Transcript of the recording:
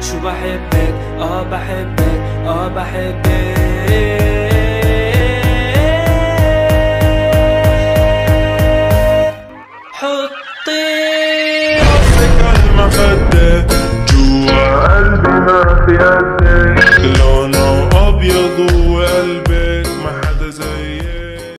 شو بحبك بحبك بحبك. حطي راسك عالمخدة جوا قلبي ما في قدك، لونه أبيض